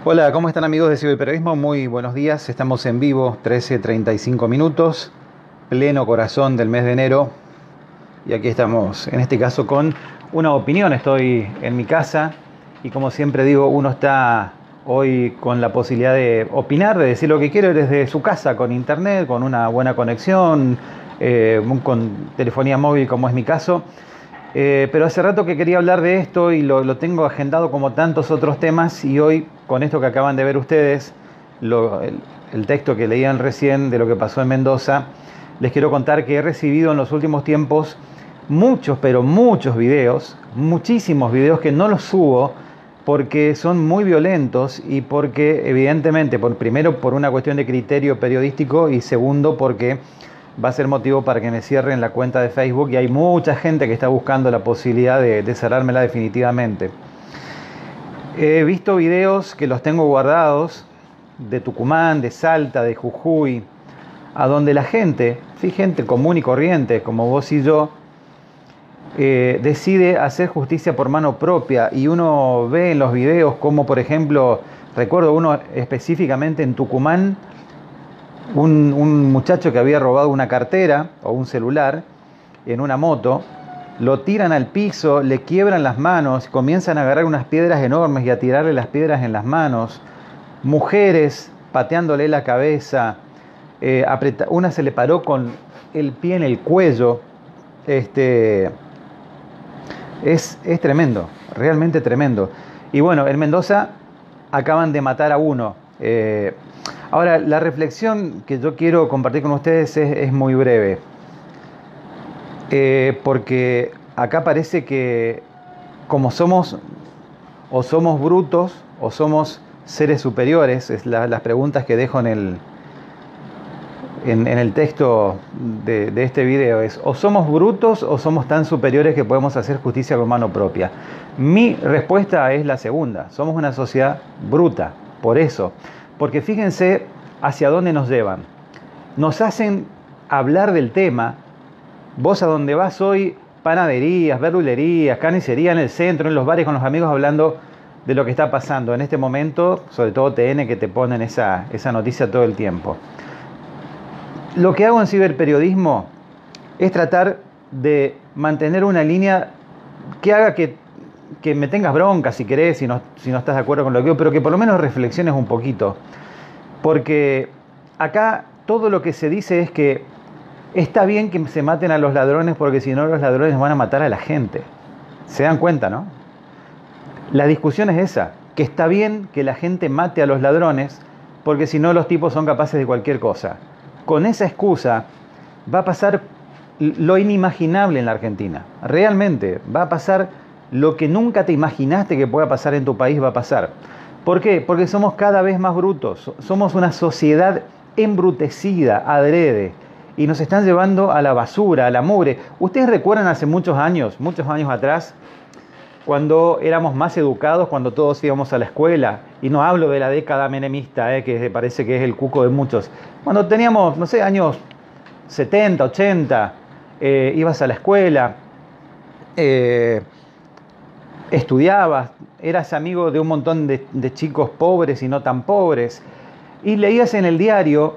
Hola, ¿cómo están amigos de Ciberperiodismo? Muy buenos días, estamos en vivo, 13:35 minutos, pleno corazón del mes de enero. Y aquí estamos, en este caso con una opinión. Estoy en mi casa y como siempre digo, uno está hoy con la posibilidad de opinar, de decir lo que quiere desde su casa, con internet, con una buena conexión, con telefonía móvil como es mi caso. Pero hace rato que quería hablar de esto y lo tengo agendado como tantos otros temas, y hoy con esto que acaban de ver ustedes, el texto que leían recién de lo que pasó en Mendoza, les quiero contar que he recibido en los últimos tiempos muchos, pero muchos videos, muchísimos videos que no los subo porque son muy violentos y porque evidentemente, primero por una cuestión de criterio periodístico y segundo porque va a ser motivo para que me cierren la cuenta de Facebook, y hay mucha gente que está buscando la posibilidad de cerrármela definitivamente. He visto videos que los tengo guardados de Tucumán, de Salta, de Jujuy, a donde la gente, sí, gente común y corriente como vos y yo, decide hacer justicia por mano propia, y uno ve en los videos como, por ejemplo, recuerdo uno específicamente en Tucumán, un muchacho que había robado una cartera o un celular en una moto, lo tiran al piso, le quiebran las manos, comienzan a agarrar unas piedras enormes y a tirarle las piedras en las manos, mujeres pateándole la cabeza, una se le paró con el pie en el cuello. Es tremendo, realmente tremendo. Y bueno, en Mendoza acaban de matar a uno. Ahora, la reflexión que yo quiero compartir con ustedes es muy breve. Porque acá parece que como somos, o somos brutos o somos seres superiores, es las preguntas que dejo en el texto de este video, es: o somos brutos o somos tan superiores que podemos hacer justicia con mano propia. Mi respuesta es la segunda: somos una sociedad bruta, por eso, porque fíjense hacia dónde nos llevan. Nos hacen hablar del tema. Vos a donde vas hoy, panaderías, verdulerías, carnicería en el centro, en los bares con los amigos, hablando de lo que está pasando en este momento, sobre todo TN, que te ponen esa noticia todo el tiempo. Lo que hago en ciberperiodismo es tratar de mantener una línea que haga que me tengas bronca si querés, si no estás de acuerdo con lo que digo, pero que por lo menos reflexiones un poquito. Porque acá todo lo que se dice es que está bien que se maten a los ladrones porque si no los ladrones van a matar a la gente. ¿Se dan cuenta, no? La discusión es esa, que está bien que la gente mate a los ladrones porque si no los tipos son capaces de cualquier cosa. Con esa excusa va a pasar lo inimaginable en la Argentina. Realmente va a pasar lo que nunca te imaginaste que pueda pasar en tu país, va a pasar. ¿Por qué? Porque somos cada vez más brutos. Somos una sociedad embrutecida, adrede, y nos están llevando a la basura, a la mugre. ¿Ustedes recuerdan hace muchos años atrás, cuando éramos más educados, cuando todos íbamos a la escuela? Y no hablo de la década menemista, que parece que es el cuco de muchos. Cuando teníamos, no sé, años 70, 80, ibas a la escuela, estudiabas, eras amigo de un montón de chicos pobres y no tan pobres, y leías en el diario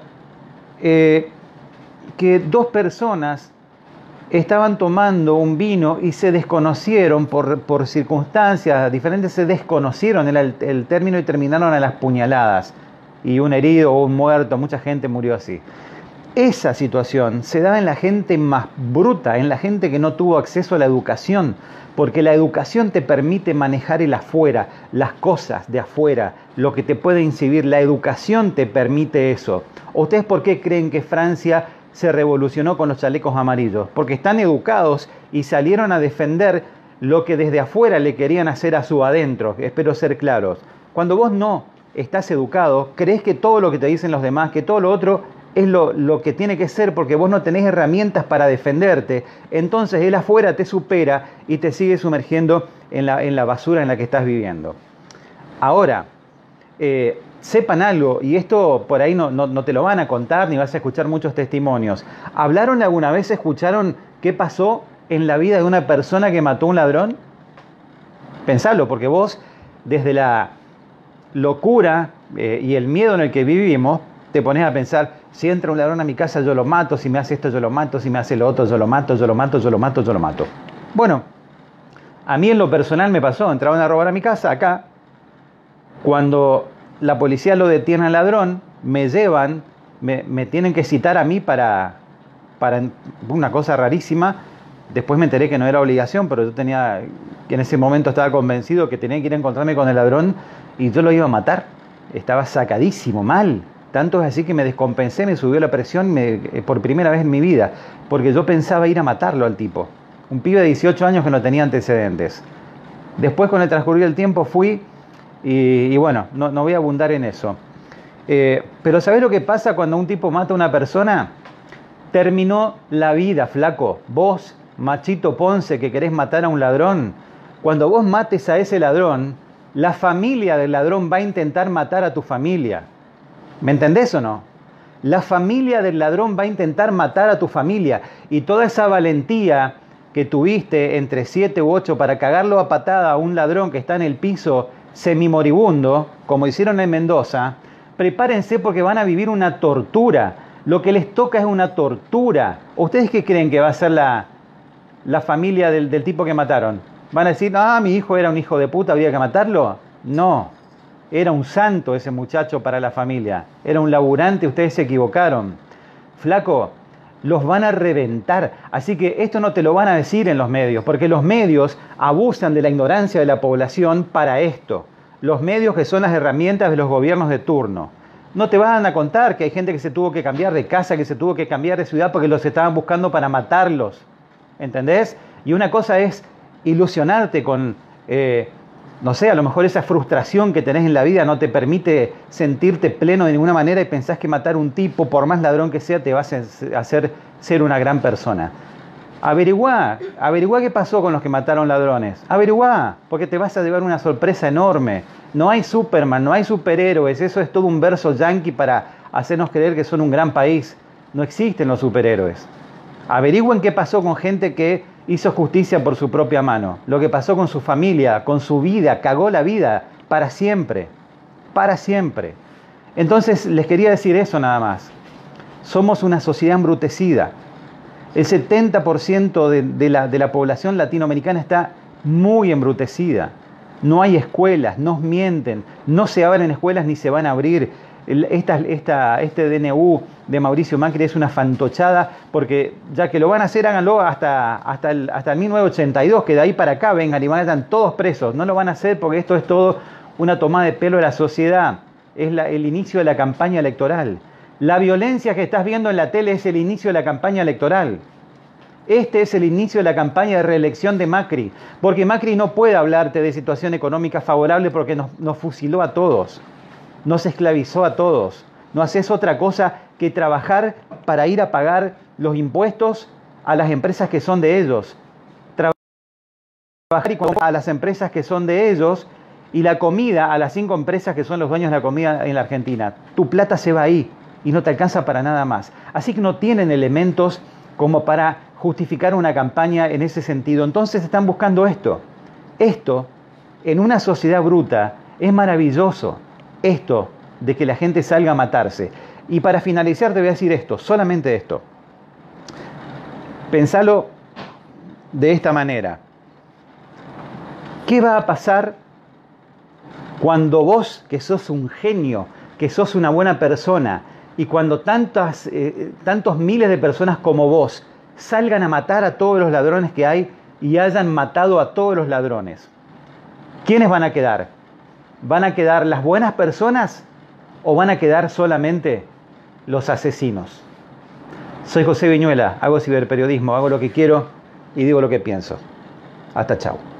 que dos personas estaban tomando un vino y se desconocieron por circunstancias diferentes, se desconocieron, era el término, y terminaron a las puñaladas, y un herido o un muerto, mucha gente murió así. Esa situación se da en la gente más bruta, en la gente que no tuvo acceso a la educación, porque la educación te permite manejar el afuera, las cosas de afuera, lo que te puede incidir. La educación te permite eso. ¿Ustedes por qué creen que Francia se revolucionó con los chalecos amarillos? Porque están educados y salieron a defender lo que desde afuera le querían hacer a su adentro. Espero ser claros. Cuando vos no estás educado, crees que todo lo que te dicen los demás, que todo lo otro es lo que tiene que ser, porque vos no tenés herramientas para defenderte. Entonces el afuera te supera y te sigue sumergiendo en la basura en la que estás viviendo. Ahora, sepan algo, y esto por ahí no te lo van a contar ni vas a escuchar muchos testimonios. ¿Hablaron alguna vez, escucharon qué pasó en la vida de una persona que mató a un ladrón? Pensalo, porque vos desde la locura y el miedo en el que vivimos, te pones a pensar, si entra un ladrón a mi casa yo lo mato, si me hace esto yo lo mato, si me hace lo otro yo lo mato, yo lo mato, yo lo mato, yo lo mato. Bueno, a mí en lo personal me pasó, entraron a robar a mi casa acá, cuando la policía lo detiene al ladrón, me llevan, me tienen que citar a mí para una cosa rarísima. Después me enteré que no era obligación, pero yo tenía, que en ese momento estaba convencido que tenía que ir a encontrarme con el ladrón y yo lo iba a matar. Estaba sacadísimo, mal. Tanto es así que me descompensé, me subió la presión por primera vez en mi vida, porque yo pensaba ir a matarlo al tipo. Un pibe de 18 años que no tenía antecedentes. Después, con el transcurrir del tiempo, fui y bueno, no voy a abundar en eso. Pero ¿sabés lo que pasa cuando un tipo mata a una persona? Terminó la vida, flaco. Vos, machito Ponce, que querés matar a un ladrón, cuando vos mates a ese ladrón, la familia del ladrón va a intentar matar a tu familia. ¿Me entendés o no? La familia del ladrón va a intentar matar a tu familia. Y toda esa valentía que tuviste entre 7 u 8 para cagarlo a patada a un ladrón que está en el piso semimoribundo, como hicieron en Mendoza, prepárense porque van a vivir una tortura. Lo que les toca es una tortura. ¿Ustedes qué creen que va a ser la familia del tipo que mataron? ¿Van a decir, mi hijo era un hijo de puta, había que matarlo? No, era un santo ese muchacho para la familia. Era un laburante, ustedes se equivocaron. Flaco, los van a reventar. Así que esto no te lo van a decir en los medios, porque los medios abusan de la ignorancia de la población para esto. Los medios que son las herramientas de los gobiernos de turno. No te van a contar que hay gente que se tuvo que cambiar de casa, que se tuvo que cambiar de ciudad porque los estaban buscando para matarlos. ¿Entendés? Y una cosa es ilusionarte con, no sé, a lo mejor esa frustración que tenés en la vida no te permite sentirte pleno de ninguna manera y pensás que matar a un tipo, por más ladrón que sea, te va a hacer ser una gran persona. Averiguá qué pasó con los que mataron ladrones. Averiguá, porque te vas a llevar una sorpresa enorme. No hay Superman, no hay superhéroes. Eso es todo un verso yankee para hacernos creer que son un gran país. No existen los superhéroes. Averigüen qué pasó con gente que hizo justicia por su propia mano. Lo que pasó con su familia, con su vida. Cagó la vida para siempre. Para siempre. Entonces les quería decir eso nada más. Somos una sociedad embrutecida. El 70% de la población latinoamericana está muy embrutecida. No hay escuelas, nos mienten, no se abren escuelas ni se van a abrir. Este DNU de Mauricio Macri es una fantochada, porque ya que lo van a hacer, háganlo hasta el 1982, que de ahí para acá vengan y van a estar todos presos. No lo van a hacer porque esto es todo una tomada de pelo de la sociedad. Es el inicio de la campaña electoral. La violencia que estás viendo en la tele es el inicio de la campaña electoral. Este es el inicio de la campaña de reelección de Macri, porque Macri no puede hablarte de situación económica favorable porque nos fusiló a todos, nos esclavizó a todos. No haces otra cosa que trabajar para ir a pagar los impuestos a las empresas que son de ellos, trabajar a las empresas que son de ellos y la comida a las 5 empresas que son los dueños de la comida en la Argentina. Tu plata se va ahí y no te alcanza para nada más. Así que no tienen elementos como para justificar una campaña en ese sentido. Entonces están buscando esto. Esto, en una sociedad bruta, es maravilloso. Esto de que la gente salga a matarse. Y para finalizar te voy a decir esto, solamente esto. Pensalo de esta manera. ¿Qué va a pasar cuando vos, que sos un genio, que sos una buena persona, y cuando tantos miles de personas como vos salgan a matar a todos los ladrones que hay y hayan matado a todos los ladrones? ¿Quiénes van a quedar? ¿Van a quedar las buenas personas o van a quedar solamente los asesinos? Soy José Viñuela, hago ciberperiodismo, hago lo que quiero y digo lo que pienso. Hasta chau.